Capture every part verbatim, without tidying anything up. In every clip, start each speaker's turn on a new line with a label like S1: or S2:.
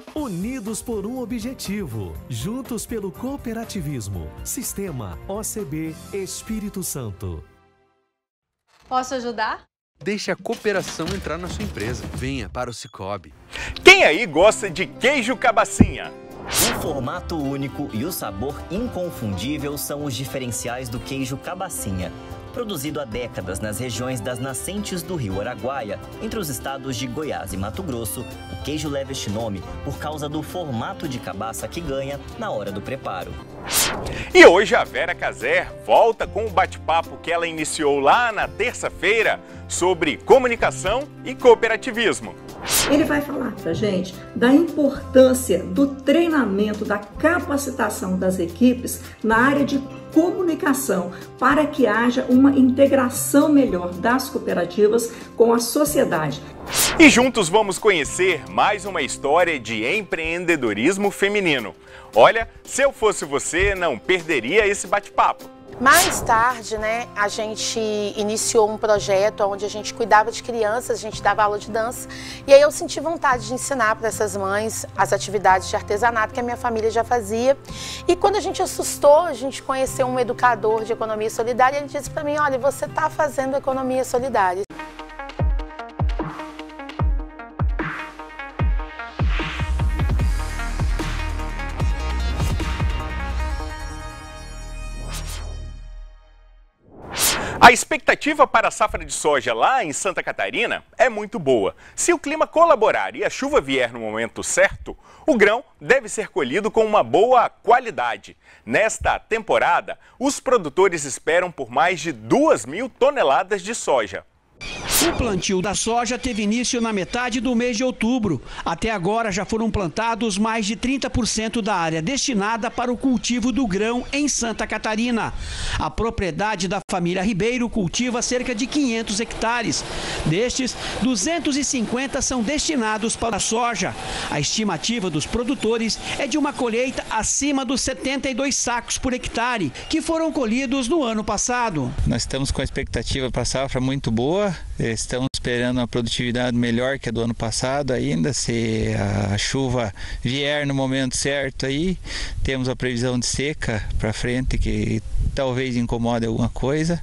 S1: Unidos por um objetivo, juntos pelo cooperativismo. Sistema O C B Espírito Santo.
S2: Posso ajudar?
S3: Deixe a cooperação entrar na sua empresa. Venha para o Cicobi.
S4: Quem aí gosta de queijo cabacinha?
S5: O formato único e o sabor inconfundível são os diferenciais do queijo cabacinha. Produzido há décadas nas regiões das nascentes do rio Araguaia, entre os estados de Goiás e Mato Grosso, o queijo leva este nome por causa do formato de cabaça que ganha na hora do preparo.
S4: E hoje a Vera Caser volta com o bate-papo que ela iniciou lá na terça-feira sobre comunicação e cooperativismo.
S6: Ele vai falar para a gente da importância do treinamento, da capacitação das equipes na área de comunicação, para que haja uma integração melhor das cooperativas com a sociedade.
S4: E juntos vamos conhecer mais uma história de empreendedorismo feminino. Olha, se eu fosse você, não perderia esse bate-papo.
S7: Mais tarde, né, a gente iniciou um projeto onde a gente cuidava de crianças, a gente dava aula de dança. E aí eu senti vontade de ensinar para essas mães as atividades de artesanato que a minha família já fazia. E quando a gente assustou, a gente conheceu um educador de economia solidária e ele disse para mim, olha, você está fazendo economia solidária.
S4: A expectativa para a safra de soja lá em Santa Catarina é muito boa. Se o clima colaborar e a chuva vier no momento certo, o grão deve ser colhido com uma boa qualidade. Nesta temporada, os produtores esperam por mais de duas mil toneladas de soja.
S8: O plantio da soja teve início na metade do mês de outubro. Até agora já foram plantados mais de trinta por cento da área destinada para o cultivo do grão em Santa Catarina. A propriedade da família Ribeiro cultiva cerca de quinhentos hectares. Destes, duzentos e cinquenta são destinados para a soja. A estimativa dos produtores é de uma colheita acima dos setenta e dois sacos por hectare, que foram colhidos no ano passado.
S9: Nós estamos com a expectativa para a safra muito boa. Estamos esperando uma produtividade melhor que a do ano passado ainda, se a chuva vier no momento certo aí. Temos a previsão de seca para frente que talvez incomode alguma coisa.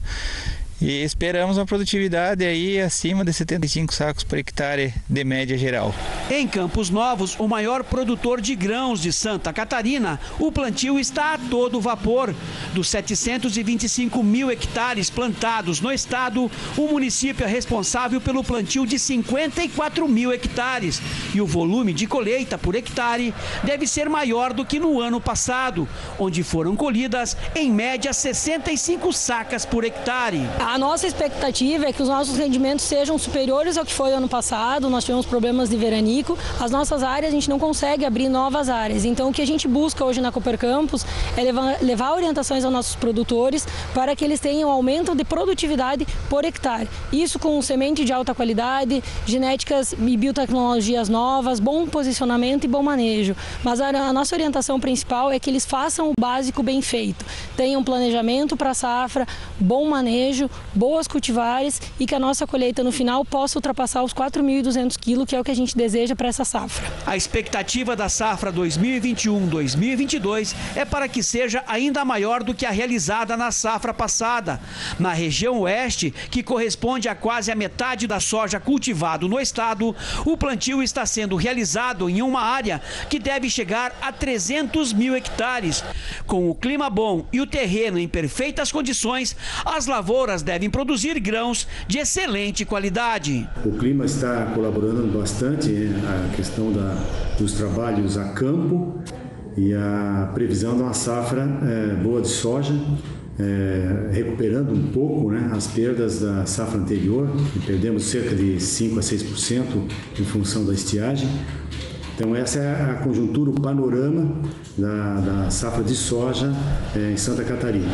S9: E esperamos uma produtividade aí acima de setenta e cinco sacos por hectare de média geral.
S8: Em Campos Novos, o maior produtor de grãos de Santa Catarina, o plantio está a todo vapor. Dos setecentos e vinte e cinco mil hectares plantados no estado, o município é responsável pelo plantio de cinquenta e quatro mil hectares. E o volume de colheita por hectare deve ser maior do que no ano passado, onde foram colhidas, em média, sessenta e cinco sacas por hectare.
S10: A nossa expectativa é que os nossos rendimentos sejam superiores ao que foi ano passado. Nós tivemos problemas de veranico. As nossas áreas, a gente não consegue abrir novas áreas. Então, o que a gente busca hoje na Cooper Campus é levar, levar orientações aos nossos produtores para que eles tenham aumento de produtividade por hectare. Isso com semente de alta qualidade, genéticas e biotecnologias novas, bom posicionamento e bom manejo. Mas a, a nossa orientação principal é que eles façam o básico bem feito. Tenham planejamento para a safra, bom manejo, boas cultivares e que a nossa colheita no final possa ultrapassar os quatro mil e duzentos quilos, que é o que a gente deseja para essa safra.
S8: A expectativa da safra dois mil e vinte e um dois mil e vinte e dois é para que seja ainda maior do que a realizada na safra passada. Na região oeste, que corresponde a quase a metade da soja cultivada no estado, o plantio está sendo realizado em uma área que deve chegar a trezentos mil hectares. Com o clima bom e o terreno em perfeitas condições, as lavouras devem produzir grãos de excelente qualidade.
S11: O clima está colaborando bastante, a questão da, dos trabalhos a campo e a previsão de uma safra é, boa de soja, é, recuperando um pouco, né, as perdas da safra anterior, que perdemos cerca de cinco a seis por cento em função da estiagem. Então essa é a conjuntura, o panorama da, da safra de soja é, em Santa Catarina.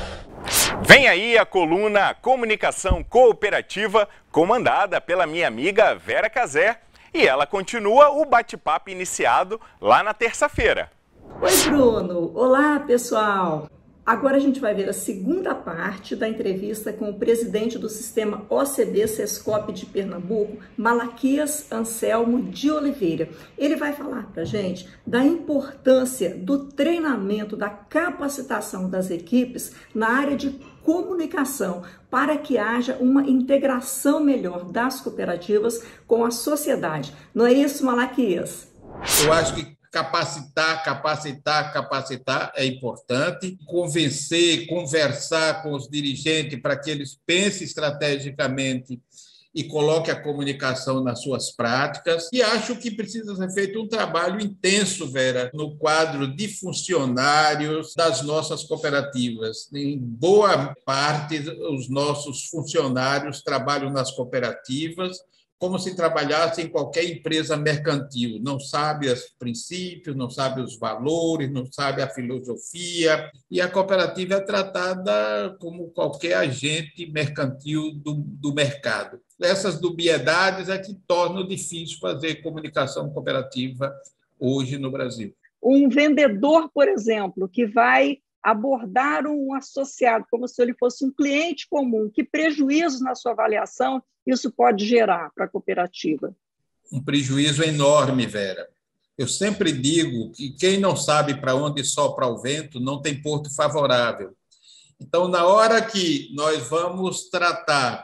S4: Vem aí a coluna Comunicação Cooperativa, comandada pela minha amiga Vera Caser, e ela continua o bate-papo iniciado lá na terça-feira.
S6: Oi, Bruno! Olá, pessoal! Agora a gente vai ver a segunda parte da entrevista com o presidente do sistema O C B Sescop de Pernambuco, Malaquias Anselmo de Oliveira. Ele vai falar para a gente da importância do treinamento, da capacitação das equipes na área de comunicação, para que haja uma integração melhor das cooperativas com a sociedade. Não é isso, Malaquias?
S12: Eu acho que capacitar, capacitar, capacitar é importante. Convencer, conversar com os dirigentes para que eles pensem estrategicamente e coloquem a comunicação nas suas práticas. E acho que precisa ser feito um trabalho intenso, Vera, no quadro de funcionários das nossas cooperativas. Em boa parte, os nossos funcionários trabalham nas cooperativas como se trabalhasse em qualquer empresa mercantil. Não sabe os princípios, não sabe os valores, não sabe a filosofia. E a cooperativa é tratada como qualquer agente mercantil do, do mercado. Essas dubiedades é que tornam difícil fazer comunicação cooperativa hoje no Brasil.
S6: Um vendedor, por exemplo, que vai abordar um associado como se ele fosse um cliente comum, que prejuízos na sua avaliação isso pode gerar para a cooperativa?
S12: Um prejuízo enorme, Vera. Eu sempre digo que quem não sabe para onde sopra o vento não tem porto favorável. Então, na hora que nós vamos tratar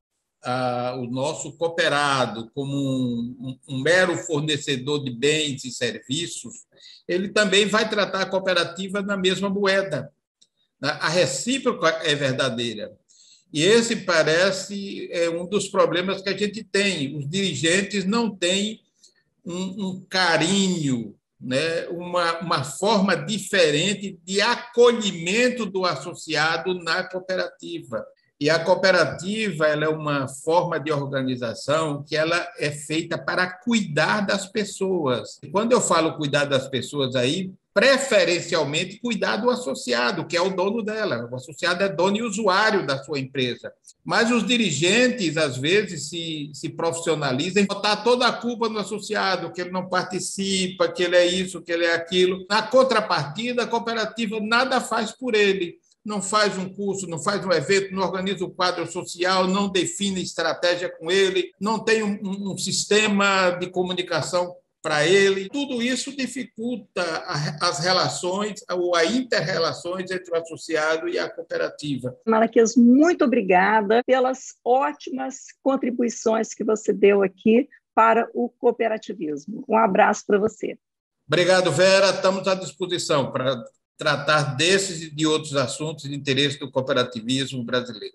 S12: ah, o nosso cooperado como um, um, um mero fornecedor de bens e serviços, ele também vai tratar a cooperativa na mesma moeda. A recíproca é verdadeira. E esse parece é um dos problemas que a gente tem. Os dirigentes não têm um, um carinho, né? uma, uma forma diferente de acolhimento do associado na cooperativa. E a cooperativa ela é uma forma de organização que ela é feita para cuidar das pessoas. E quando eu falo cuidar das pessoas aí, preferencialmente cuidar do associado, que é o dono dela. O associado é dono e usuário da sua empresa. Mas os dirigentes, às vezes, se, se profissionalizam em botar toda a culpa no associado, que ele não participa, que ele é isso, que ele é aquilo. Na contrapartida, a cooperativa nada faz por ele. Não faz um curso, não faz um evento, não organiza o quadro social, não define estratégia com ele, não tem um, um, um sistema de comunicação para ele. Tudo isso dificulta as relações ou as inter-relações entre o associado e a cooperativa.
S6: Malaquias, muito obrigada pelas ótimas contribuições que você deu aqui para o cooperativismo. Um abraço para você.
S12: Obrigado, Vera. Estamos à disposição para tratar desses e de outros assuntos de interesse do cooperativismo brasileiro.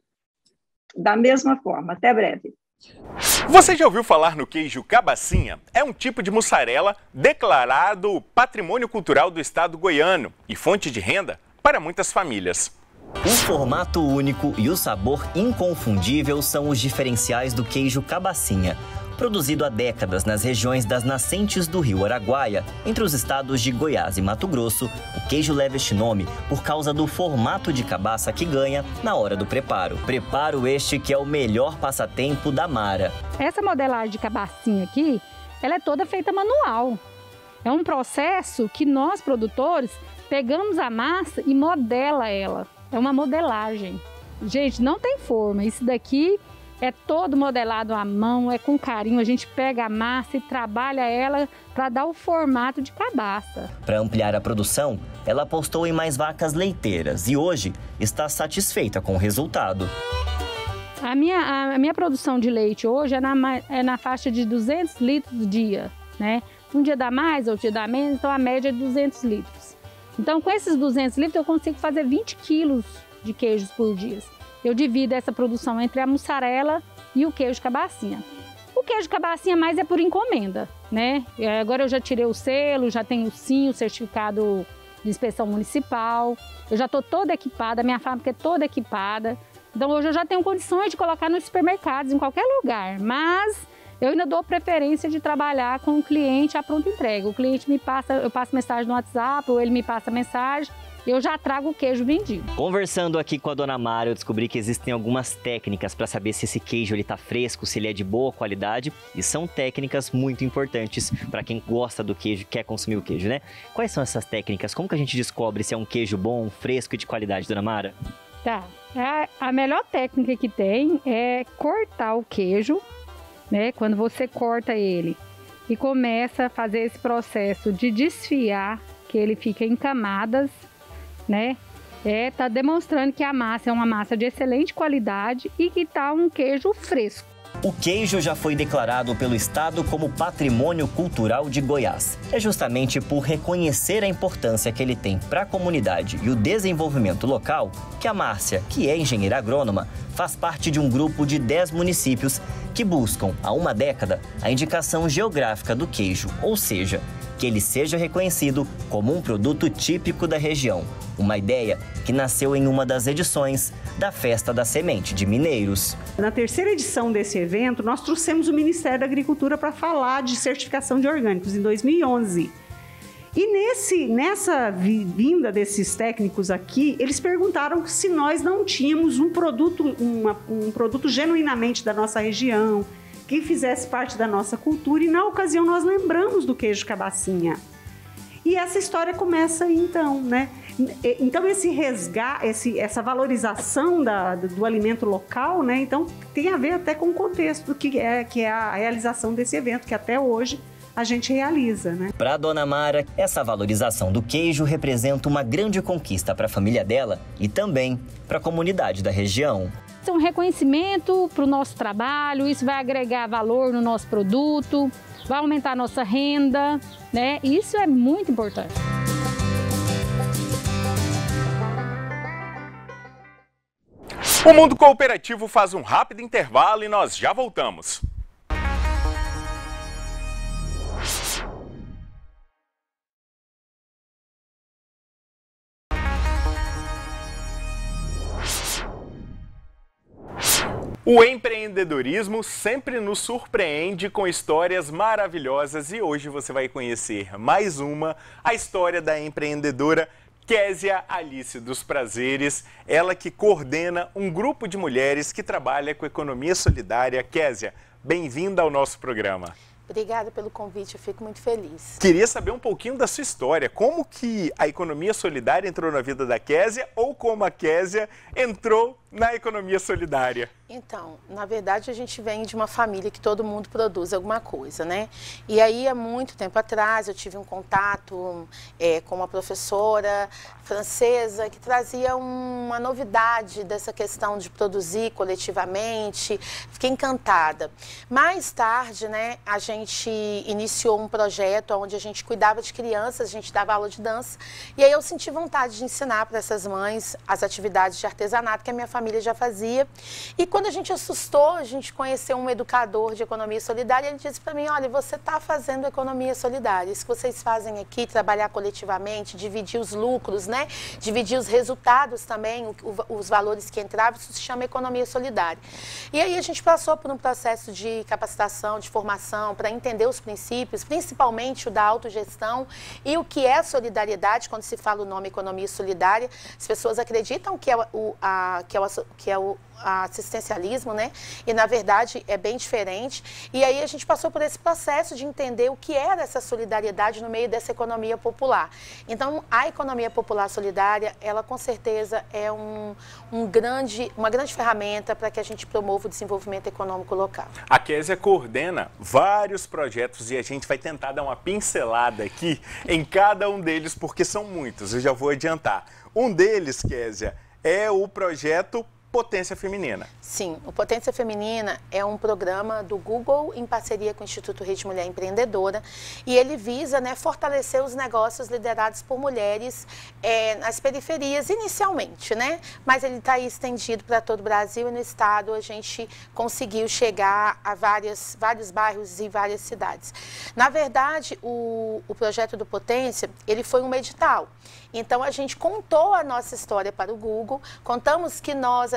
S6: Da mesma forma. Até breve.
S4: Você já ouviu falar no queijo cabacinha? É um tipo de mussarela declarado Patrimônio Cultural do Estado goiano e fonte de renda para muitas famílias.
S5: O formato único e o sabor inconfundível são os diferenciais do queijo cabacinha. Produzido há décadas nas regiões das nascentes do rio Araguaia, entre os estados de Goiás e Mato Grosso, o queijo leva este nome por causa do formato de cabaça que ganha na hora do preparo. Preparo este que é o melhor passatempo da Mara.
S10: Essa modelagem de cabacinha aqui, ela é toda feita manual. É um processo que nós, produtores, pegamos a massa e modela ela. É uma modelagem. Gente, não tem forma. Isso daqui é todo modelado à mão, é com carinho. A gente pega a massa e trabalha ela para dar o formato de cabaça.
S5: Para ampliar a produção, ela apostou em mais vacas leiteiras e hoje está satisfeita com o resultado.
S10: A minha, a minha produção de leite hoje é na, é na faixa de duzentos litros por dia, né? Um dia dá mais, outro dia dá menos, então a média é duzentos litros. Então, com esses duzentos litros, eu consigo fazer vinte quilos de queijos por dia. Eu divido essa produção entre a mussarela e o queijo cabacinha. O queijo cabacinha mais é por encomenda, né? Agora eu já tirei o selo, já tenho sim o certificado de inspeção municipal. Eu já estou toda equipada, a minha fábrica é toda equipada. Então hoje eu já tenho condições de colocar nos supermercados, em qualquer lugar. Mas eu ainda dou preferência de trabalhar com o cliente à pronta entrega. O cliente me passa, eu passo mensagem no WhatsApp ou ele me passa mensagem
S13: eu já trago o queijo vendido.
S5: Conversando aqui com a dona Mara, eu descobri que existem algumas técnicas para saber se esse queijo está fresco, se ele é de boa qualidade. E são técnicas muito importantes para quem gosta do queijo, quer consumir o queijo, né? Quais são essas técnicas? Como que a gente descobre se é um queijo bom, fresco e de qualidade, dona Mara?
S13: Tá, a, a melhor técnica que tem é cortar o queijo, né? Quando você corta ele e começa a fazer esse processo de desfiar, que ele fica em camadas, né? É, tá demonstrando que a massa é uma massa de excelente qualidade e que tá um queijo fresco.
S5: O queijo já foi declarado pelo Estado como Patrimônio Cultural de Goiás. É justamente por reconhecer a importância que ele tem para a comunidade e o desenvolvimento local que a Márcia, que é engenheira agrônoma, faz parte de um grupo de dez municípios que buscam, há uma década, a indicação geográfica do queijo, ou seja, que ele seja reconhecido como um produto típico da região. Uma ideia que nasceu em uma das edições da Festa da Semente de Mineiros.
S14: Na terceira edição desse evento, nós trouxemos o Ministério da Agricultura para falar de certificação de orgânicos em dois mil e onze. E nesse, nessa vinda desses técnicos aqui, eles perguntaram se nós não tínhamos um produto, uma, um produto genuinamente da nossa região, que fizesse parte da nossa cultura, e na ocasião nós lembramos do queijo cabacinha. E essa história começa aí então, né? Então esse resgate, esse, essa valorização da, do, do alimento local, né? Então tem a ver até com o contexto do que é, que é a realização desse evento, que até hoje a gente realiza, né?
S5: Para a dona Mara, essa valorização do queijo representa uma grande conquista para a família dela e também para a comunidade da região.
S13: É um reconhecimento para o nosso trabalho, isso vai agregar valor no nosso produto, vai aumentar a nossa renda, né? E isso é muito importante.
S4: O Mundo Cooperativo faz um rápido intervalo e nós já voltamos. O empreendedorismo sempre nos surpreende com histórias maravilhosas e hoje você vai conhecer mais uma, a história da empreendedora Késia Alice dos Prazeres, ela que coordena um grupo de mulheres que trabalha com economia solidária. Késia, bem-vinda ao nosso programa.
S7: Obrigada pelo convite, eu fico muito feliz.
S4: Queria saber um pouquinho da sua história, como que a economia solidária entrou na vida da Késia ou como a Késia entrou na economia solidária?
S7: Então, na verdade, a gente vem de uma família que todo mundo produz alguma coisa, né? E aí, há muito tempo atrás, eu tive um contato é, com uma professora francesa que trazia uma novidade dessa questão de produzir coletivamente. Fiquei encantada. Mais tarde, né, a gente iniciou um projeto onde a gente cuidava de crianças, a gente dava aula de dança. E aí eu senti vontade de ensinar para essas mães as atividades de artesanato que a minha família já fazia. E quando a gente assustou, a gente conheceu um educador de economia solidária, ele disse para mim, olha, você está fazendo economia solidária, isso que vocês fazem aqui, trabalhar coletivamente, dividir os lucros, né? Dividir os resultados também, o, o, os valores que entravam, isso se chama economia solidária. E aí a gente passou por um processo de capacitação, de formação, para entender os princípios, principalmente o da autogestão e o que é solidariedade, quando se fala o nome economia solidária, as pessoas acreditam que é o, a, que é o, que é o assistencialismo, né? E na verdade é bem diferente. E aí a gente passou por esse processo de entender o que era essa solidariedade no meio dessa economia popular. Então, a economia popular solidária, ela com certeza é um, um grande, uma grande ferramenta para que a gente promova o desenvolvimento econômico local.
S4: A Késia coordena vários projetos e a gente vai tentar dar uma pincelada aqui em cada um deles, porque são muitos, eu já vou adiantar. Um deles, Késia, é o projeto Potência Feminina.
S7: Sim, o Potência Feminina é um programa do Google em parceria com o Instituto Rede Mulher Empreendedora e ele visa, né, fortalecer os negócios liderados por mulheres é, nas periferias inicialmente, né? Mas ele está aí estendido para todo o Brasil e no estado a gente conseguiu chegar a várias, vários bairros e várias cidades. Na verdade, o, o projeto do Potência, ele foi um edital. Então a gente contou a nossa história para o Google, contamos que nós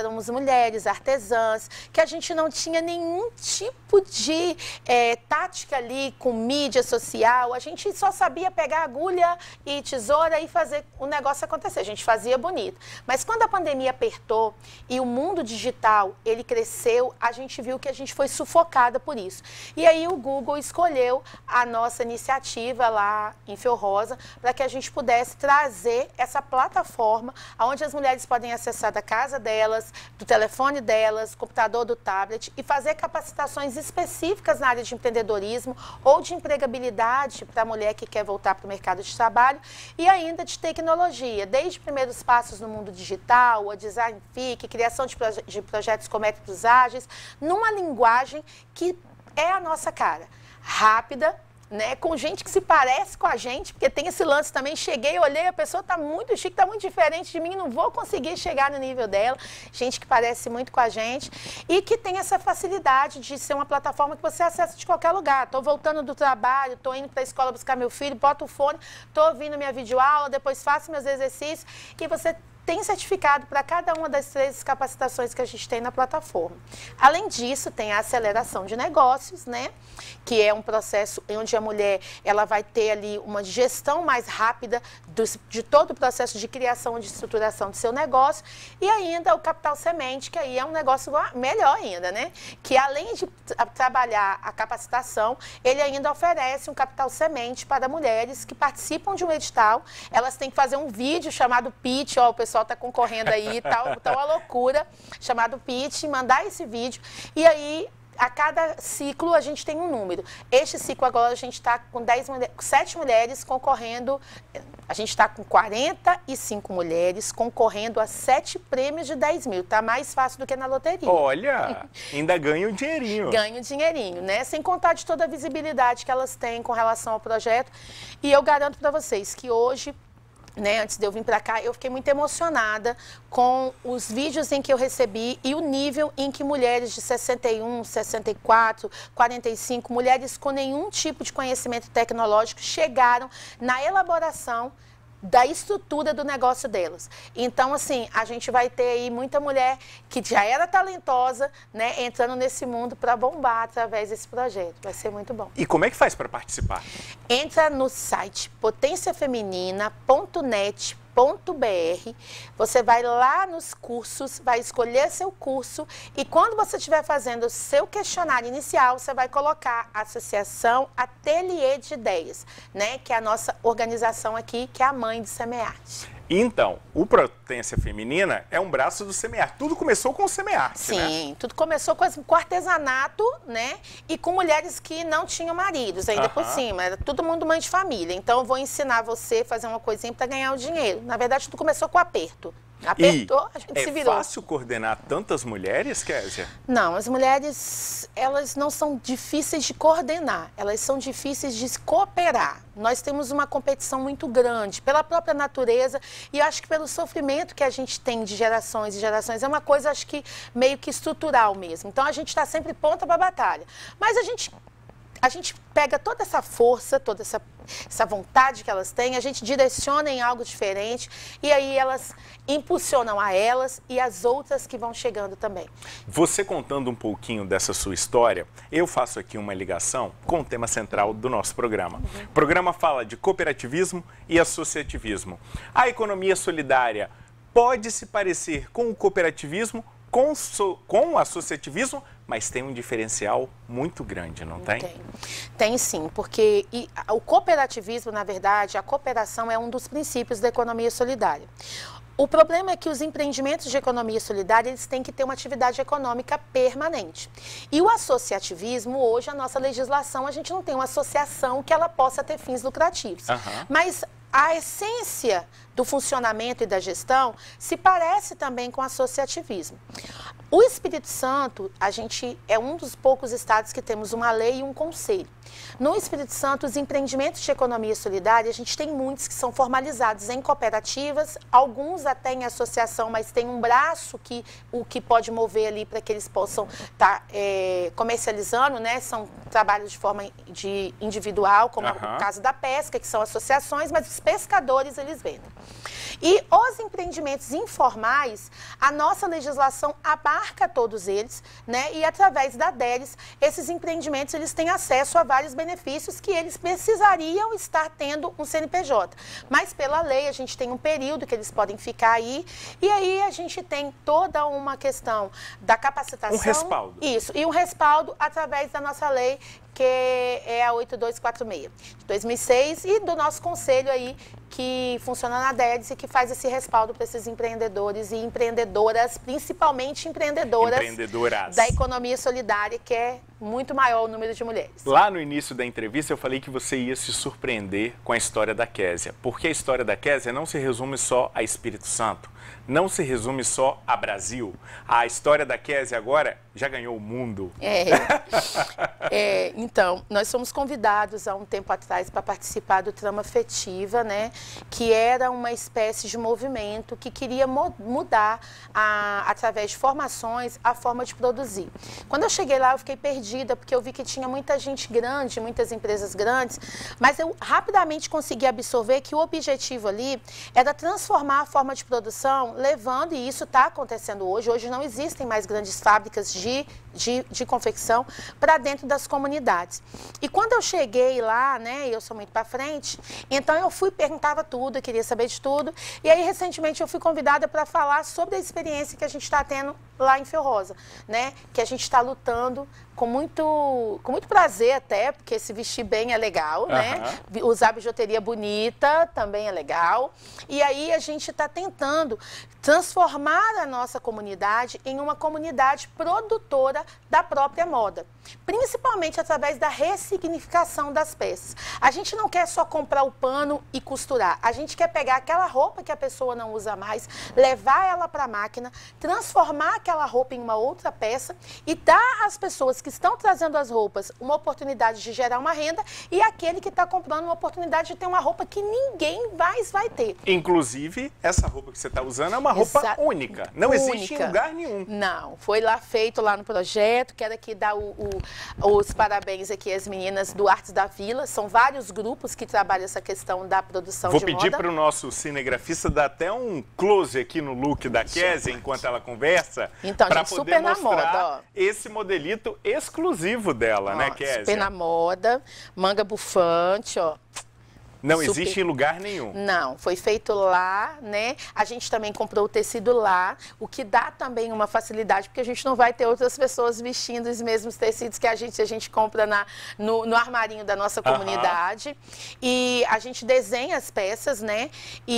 S7: éramos mulheres artesãs, que a gente não tinha nenhum tipo de é, tática ali com mídia social, a gente só sabia pegar agulha e tesoura e fazer o negócio acontecer, a gente fazia bonito. Mas quando a pandemia apertou e o mundo digital, ele cresceu, a gente viu que a gente foi sufocada por isso. E aí o Google escolheu a nossa iniciativa lá em Fio Rosa para que a gente pudesse trazer essa plataforma onde as mulheres podem acessar da casa delas, do telefone delas, computador, do tablet e fazer capacitações específicas na área de empreendedorismo ou de empregabilidade para a mulher que quer voltar para o mercado de trabalho e ainda de tecnologia, desde primeiros passos no mundo digital, a design thinking, criação de, proje de projetos com métodos ágeis, numa linguagem que é a nossa cara, rápida, né, com gente que se parece com a gente, porque tem esse lance também, cheguei, olhei, a pessoa está muito chique, está muito diferente de mim, não vou conseguir chegar no nível dela, gente que parece muito com a gente e que tem essa facilidade de ser uma plataforma que você acessa de qualquer lugar. Estou voltando do trabalho, estou indo para a escola buscar meu filho, boto o fone, estou ouvindo minha videoaula, depois faço meus exercícios e você tem certificado para cada uma das três capacitações que a gente tem na plataforma. Além disso, tem a aceleração de negócios, né? Que é um processo onde a mulher ela vai ter ali uma gestão mais rápida do, de todo o processo de criação e de estruturação do seu negócio. E ainda o Capital Semente, que aí é um negócio melhor ainda, né? Que além de trabalhar a capacitação, ele ainda oferece um Capital Semente para mulheres que participam de um edital. Elas têm que fazer um vídeo chamado pitch, ó, o pessoal está concorrendo aí, tal, tá uma loucura, chamado pitch, mandar esse vídeo, e aí a cada ciclo a gente tem um número. Este ciclo agora a gente está com dez mulher, sete mulheres concorrendo, a gente está com quarenta e cinco mulheres concorrendo a sete prêmios de dez mil. Está mais fácil do que na loteria.
S4: Olha, ainda ganha um dinheirinho.
S7: Ganha um dinheirinho, né? Sem contar de toda a visibilidade que elas têm com relação ao projeto. E eu garanto para vocês que hoje, né, antes de eu vir para cá, eu fiquei muito emocionada com os vídeos em que eu recebi e o nível em que mulheres de sessenta e um, sessenta e quatro, quarenta e cinco, mulheres com nenhum tipo de conhecimento tecnológico chegaram na elaboração da estrutura do negócio delas. Então, assim, a gente vai ter aí muita mulher que já era talentosa, né, entrando nesse mundo para bombar através desse projeto. Vai ser muito bom.
S4: E como é que faz para participar?
S7: Entra no site potência feminina ponto net ponto br, você vai lá nos cursos, vai escolher seu curso e quando você estiver fazendo o seu questionário inicial, você vai colocar a Associação Ateliê de Ideias, né, que é a nossa organização aqui, que é a mãe do Semearte.
S4: Então, o Potência Feminina é um braço do Semearte. Tudo começou com o Semearte,
S7: Sim,
S4: né?
S7: tudo começou com, as, com artesanato, né? E com mulheres que não tinham maridos, ainda uh-huh. por cima. Era todo mundo mãe de família. Então, eu vou ensinar você a fazer uma coisinha para ganhar o dinheiro. Na verdade, tudo começou com aperto. Apertou,
S4: e
S7: a gente
S4: é
S7: se virou.
S4: É fácil coordenar tantas mulheres, Kézia?
S7: Não, as mulheres, elas não são difíceis de coordenar, elas são difíceis de cooperar. Nós temos uma competição muito grande pela própria natureza e acho que pelo sofrimento que a gente tem de gerações e gerações. É uma coisa, acho que, meio que estrutural mesmo. Então, a gente está sempre ponta para a batalha. Mas a gente... A gente pega toda essa força, toda essa, essa vontade que elas têm, a gente direciona em algo diferente e aí elas impulsionam a elas e as outras que vão chegando também.
S4: Você contando um pouquinho dessa sua história, eu faço aqui uma ligação com o tema central do nosso programa. Uhum. O programa fala de cooperativismo e associativismo. A economia solidária pode se parecer com o cooperativismo, com, so, com o associativismo, mas tem um diferencial muito grande, não tem?
S7: Tem, tem sim, porque e, o cooperativismo, na verdade, a cooperação é um dos princípios da economia solidária. O problema é que os empreendimentos de economia solidária, eles têm que ter uma atividade econômica permanente. E o associativismo, hoje, a nossa legislação, a gente não tem uma associação que ela possa ter fins lucrativos. Uhum. Mas a essência do funcionamento e da gestão se parece também com o associativismo. O Espírito Santo, a gente é um dos poucos estados que temos uma lei e um conselho. No Espírito Santo, os empreendimentos de economia solidária, a gente tem muitos que são formalizados em cooperativas, alguns até em associação, mas tem um braço que o que pode mover ali para que eles possam estar tá, é, comercializando, né? São trabalhos de forma de individual, como uhum. o caso da pesca, que são associações, mas os pescadores eles vendem. E os empreendimentos informais, a nossa legislação abarca todos eles, né? E através da DERES, esses empreendimentos eles têm acesso a vários benefícios que eles precisariam estar tendo um C N P J. Mas pela lei a gente tem um período que eles podem ficar aí, e aí a gente tem toda uma questão da capacitação.
S4: Um respaldo.
S7: Isso, e um respaldo através da nossa lei, que é a oito dois quatro seis, de dois mil e seis, e do nosso conselho aí, que funciona na DERES e que faz esse respaldo para esses empreendedores e empreendedoras, principalmente empreendedoras, empreendedoras da economia solidária, que é muito maior o número de mulheres.
S4: Lá no início da entrevista eu falei que você ia se surpreender com a história da Késia, porque a história da Késia não se resume só a Espírito Santo, não se resume só a Brasil. A história da Késia agora já ganhou o mundo.
S7: É, é, então, nós fomos convidados há um tempo atrás para participar do Trama Afetiva, né? Que era uma espécie de movimento que queria mo mudar, a, através de formações, a forma de produzir. Quando eu cheguei lá, eu fiquei perdida, porque eu vi que tinha muita gente grande, muitas empresas grandes, mas eu rapidamente consegui absorver que o objetivo ali era transformar a forma de produção, levando, e isso está acontecendo hoje, hoje não existem mais grandes fábricas de, de, de confecção para dentro das comunidades. E quando eu cheguei lá, né, eu sou muito para frente, então eu fui, perguntava tudo, eu queria saber de tudo, e aí recentemente eu fui convidada para falar sobre a experiência que a gente está tendo lá em Fio Rosa, né, que a gente está lutando com muito, com muito prazer até, porque se vestir bem é legal, uhum. né? Usar bijuteria bonita também é legal. E aí a gente está tentando transformar a nossa comunidade em uma comunidade produtora da própria moda. Principalmente através da ressignificação das peças. A gente não quer só comprar o pano e costurar. A gente quer pegar aquela roupa que a pessoa não usa mais, levar ela para a máquina, transformar aquela roupa em uma outra peça e dar às pessoas que estão trazendo as roupas uma oportunidade de gerar uma renda e aquele que está comprando uma oportunidade de ter uma roupa que ninguém mais vai ter.
S4: Inclusive, essa roupa que você está usando é uma roupa Exa única. Não única. Existe em lugar nenhum.
S7: Não. Foi lá feito lá no projeto. Quero aqui dar o, o, os parabéns aqui às meninas do Artes da Vila. São vários grupos que trabalham essa questão da produção
S4: Vou
S7: de
S4: pedir
S7: moda.
S4: para o nosso cinegrafista dar até um close aqui no look da Késia enquanto ela conversa.
S7: Então,
S4: para
S7: gente,
S4: poder
S7: super
S4: mostrar
S7: na moda, ó.
S4: Esse modelito exclusivo dela, ó, né, Késia?
S7: Super na moda, manga bufante, ó.
S4: Não
S7: Super...
S4: existe em lugar nenhum.
S7: Não, foi feito lá, né? A gente também comprou o tecido lá, o que dá também uma facilidade, porque a gente não vai ter outras pessoas vestindo os mesmos tecidos que a gente, a gente compra na, no, no armarinho da nossa comunidade. Uhum. E a gente desenha as peças, né?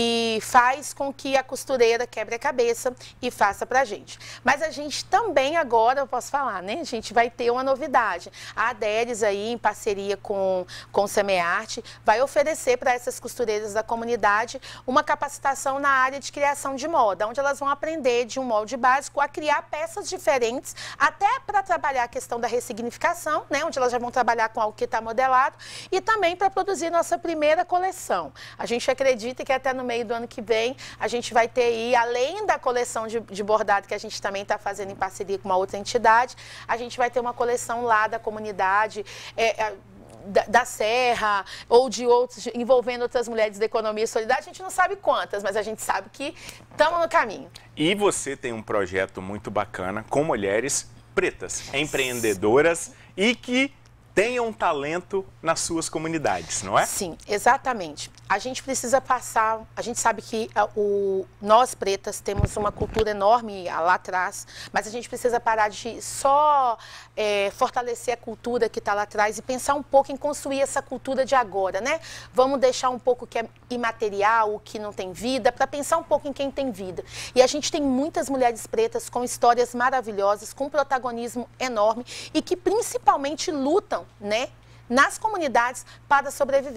S7: E faz com que a costureira quebre a cabeça e faça pra gente. Mas a gente também agora, eu posso falar, né? A gente vai ter uma novidade. A DERES aí, em parceria com, com o Semearte, vai oferecer para essas costureiras da comunidade uma capacitação na área de criação de moda, onde elas vão aprender de um molde básico a criar peças diferentes, até para trabalhar a questão da ressignificação, né, onde elas já vão trabalhar com algo que está modelado, e também para produzir nossa primeira coleção. A gente acredita que até no meio do ano que vem a gente vai ter aí, além da coleção de, de bordado que a gente também está fazendo em parceria com uma outra entidade, a gente vai ter uma coleção lá da comunidade, é, é, Da, da Serra ou de outros, envolvendo outras mulheres da economia solidária, a gente não sabe quantas, mas a gente sabe que estamos no caminho.
S4: E você tem um projeto muito bacana com mulheres pretas, empreendedoras e que tenham talento nas suas comunidades, não é?
S7: Sim, exatamente. A gente precisa passar, a gente sabe que o, nós pretas temos uma cultura enorme lá atrás, mas a gente precisa parar de só é, fortalecer a cultura que está lá atrás e pensar um pouco em construir essa cultura de agora, né? Vamos deixar um pouco o que é imaterial, o que não tem vida, para pensar um pouco em quem tem vida. E a gente tem muitas mulheres pretas com histórias maravilhosas, com protagonismo enorme e que principalmente lutam, né, nas comunidades para sobreviver.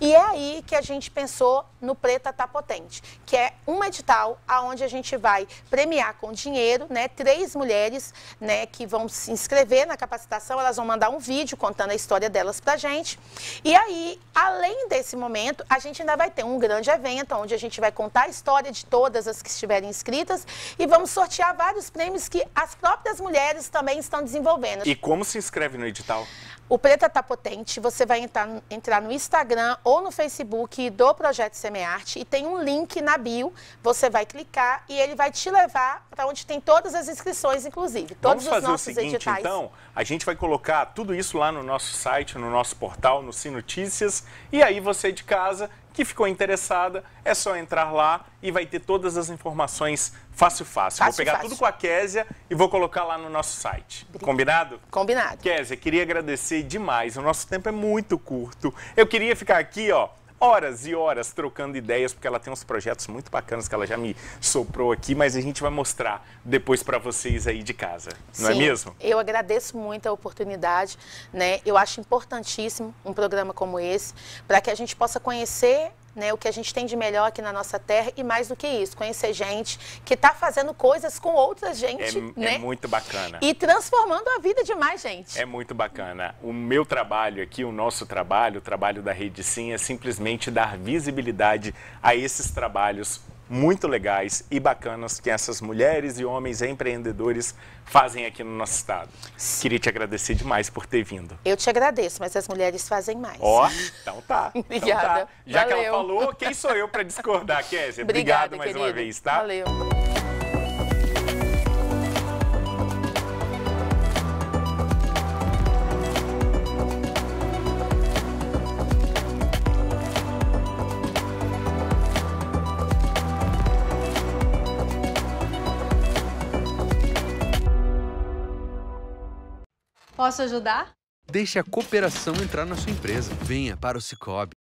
S7: E é aí que a gente pensou no Preta Tá Potente, que é um edital onde a gente vai premiar com dinheiro, né, três mulheres, né, que vão se inscrever na capacitação, elas vão mandar um vídeo contando a história delas pra gente. E aí, além desse momento, a gente ainda vai ter um grande evento onde a gente vai contar a história de todas as que estiverem inscritas e vamos sortear vários prêmios que as próprias mulheres também estão desenvolvendo.
S4: E como se inscreve no edital?
S7: O Preta Tá Potente, você vai entrar, entrar no Instagram ou no Facebook do Projeto Semearte e tem um link na bio, você vai clicar e ele vai te levar para onde tem todas as inscrições, inclusive. Todos
S4: Vamos fazer
S7: os nossos
S4: o seguinte,
S7: editais.
S4: então, a gente vai colocar tudo isso lá no nosso site, no nosso portal, no Sim Notícias, e aí você de casa que ficou interessada, é só entrar lá e vai ter todas as informações fácil, fácil.
S7: fácil
S4: vou pegar
S7: fácil.
S4: tudo com a Késia e vou colocar lá no nosso site. Combinado?
S7: Combinado.
S4: Késia, queria agradecer demais. O nosso tempo é muito curto. Eu queria ficar aqui, ó, horas e horas trocando ideias, porque ela tem uns projetos muito bacanas que ela já me soprou aqui, mas a gente vai mostrar depois para vocês aí de casa. Não
S7: Sim,
S4: é mesmo?
S7: Eu agradeço muito a oportunidade, né? Eu acho importantíssimo um programa como esse, para que a gente possa conhecer, né, o que a gente tem de melhor aqui na nossa terra e mais do que isso, conhecer gente que está fazendo coisas com outra gente,
S4: É,
S7: né?
S4: é muito bacana.
S7: E transformando a vida de mais gente.
S4: É muito bacana. O meu trabalho aqui, o nosso trabalho, o trabalho da Rede Sim, é simplesmente dar visibilidade a esses trabalhos muito legais e bacanas que essas mulheres e homens empreendedores fazem aqui no nosso estado. Queria te agradecer demais por ter vindo.
S7: Eu te agradeço, mas as mulheres fazem mais.
S4: Ó, então tá. Então
S7: Obrigada.
S4: tá. Já
S7: Valeu.
S4: que ela falou, quem sou eu para discordar, Késia?
S7: Obrigada,
S4: Obrigado mais
S7: querida.
S4: uma vez, tá?
S7: Valeu.
S2: Posso ajudar?
S3: Deixe a cooperação entrar na sua empresa. Venha para o Cicobi.